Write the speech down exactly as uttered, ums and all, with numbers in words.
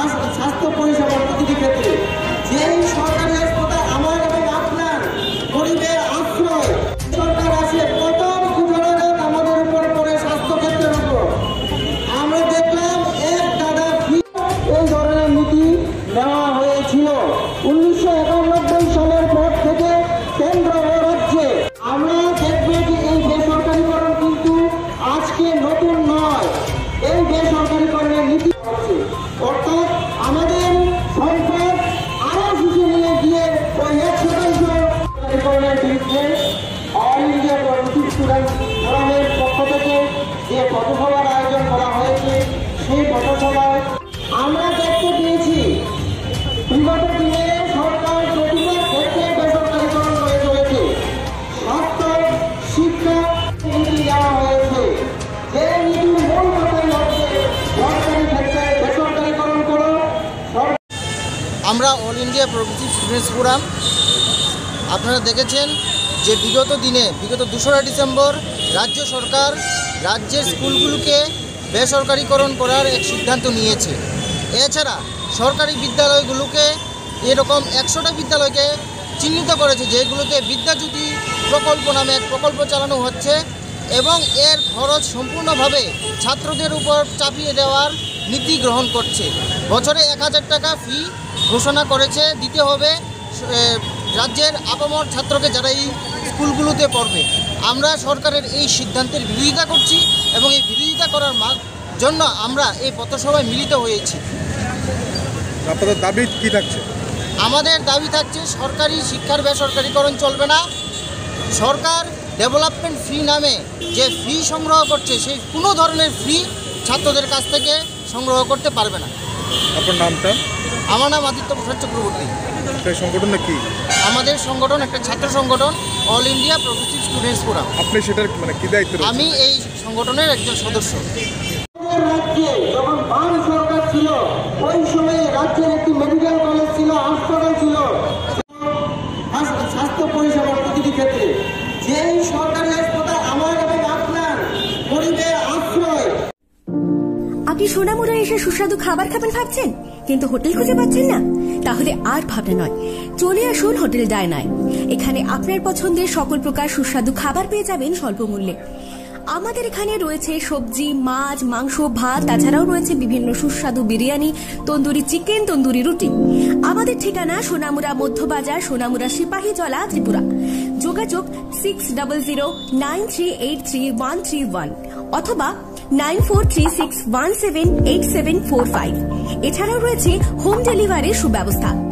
স্বাস্থ্য পরিষেবার প্রতিটি ক্ষেত্রে যেই সরকারি হাসপাতাল আমার এবং আপনার গরিবের আশ্রয় সরকার আসে প্রথম গুজরাট আমাদের উপর পড়ে স্বাস্থ্য ক্ষেত্রের উপর। আমরা দেখলাম এক টাকা ফি এই ধরনের নীতি নেওয়া হয়েছিল উনিশশো একানব্বই সালের পর থেকে কেন্দ্র ও রাজ্যে। আমরা দেখব যে এই বেসরকারিকরণ কিন্তু আজকে নতুন নয়, এই বেসরকারিকরণের নীতি হচ্ছে, অর্থাৎ আমাদের সম্পদ আরো শিশু নিয়ে গিয়ে ওই এক শতাংশ বেসরকারিকরণের বিরুদ্ধে অল ইন্ডিয়া প্রগতিশীল স্টুডেন্ট ফোরামের পক্ষ থেকে যে পথসভার আয়োজন করা হয়েছে, সেই পথসভায় আমরা দেখতে পেয়েছি বিগত দিনে সরকার প্রতিটা ক্ষেত্রে বেসরকারিকরণ হয়ে চলেছে। স্বাস্থ্য শিক্ষা নীতি দেওয়া হয়েছে, যে নীতির মূল কথাই হচ্ছে সরকারি ক্ষেত্রে বেসরকারিকরণ করো। আমরা All India Pragatishil students forum আপনারা দেখেছেন যে বিগত দিনে বিগত দোসরা ডিসেম্বর রাজ্য সরকার রাজ্যের স্কুলগুলোকে বেসরকারিকরণ করার এক সিদ্ধান্ত নিয়েছে। এছাড়া সরকারি বিদ্যালয়গুলোকে এরকম একশোটা বিদ্যালয়কে চিহ্নিত করেছে যেগুলোতে বিদ্যাজ্যোতি প্রকল্প নামে এক প্রকল্প চালানো হচ্ছে এবং এর খরচ সম্পূর্ণভাবে ছাত্রদের উপর চাপিয়ে দেওয়ার নীতি গ্রহণ করছে। বছরে এক হাজার টাকা ফি ঘোষণা করেছে দিতে হবে রাজ্যের আপামর ছাত্রকে যারা এই স্কুলগুলোতে পড়বে। আমরা সরকারের এই সিদ্ধান্তের বিরোধিতা করছি এবং এই বিরোধিতা করার জন্য আমরা এই পথসভায় মিলিত হয়েছি। আপনাদের দাবি কি থাকছে? আমাদের দাবি থাকছে সরকারি শিক্ষার বেসরকারিকরণ চলবে না। সরকার ডেভেলপমেন্ট ফি নামে যে ফি সংগ্রহ করছে সেই কোনো ধরনের ফি ছাত্রদের কাছ থেকে সংগ্রহ করতে পারবে না। আপনার নামটা? আমার নাম আদিত্য প্রসাদ চক্রবর্তী। সেই সংগঠনটা কি? আমাদের সংগঠন একটা ছাত্র সংগঠন All India Pragatishil students forum. আপনি সেটার মানে কি দায়িত্ব? আমি এই সংগঠনের একজন সদস্য। রাজ্যে যখন বাম সরকার ছিল ওই সময়ে রাজ্যের একটি মেডিকেল কলেজ ছিল, হাসপাতাল ছিল, স্বাস্থ্য পরিষেবার প্রতিটি ক্ষেত্রে যেই সরকারি হাসপাতাল আমার এবং আপনার গরিবের আশ্রয়। আপনি সোনামুড়া এসে সুস্বাদু খাবার খাবেন ভাবছেন কিন্তু হোটেল খুঁজে পাচ্ছেন না? তাহলে আর ভাবনা নয়, চলে আসুন হোটেল ডায়নায়। এখানে আপনার পছন্দের সকল প্রকার সুস্বাদু খাবার পেয়ে যাবেন স্বল্প মূল্যে। আমাদের এখানে রয়েছে সবজি, মাছ, মাংস, ভাত, তাছাড়াও রয়েছে বিভিন্ন সুস্বাদু বিরিয়ানি, তন্দুরি চিকেন, তন্দুরি রুটি। আমাদের ঠিকানা সোনামুড়া মধ্যবাজার, সোনামুড়া সিপাহীজলা, ত্রিপুরা। যোগাযোগ six double zero nine three eight three one three one অথবা nine four three six one seven eight seven four five. এছাড়াও রয়েছে হোম ডেলিভারির সুব্যবস্থা।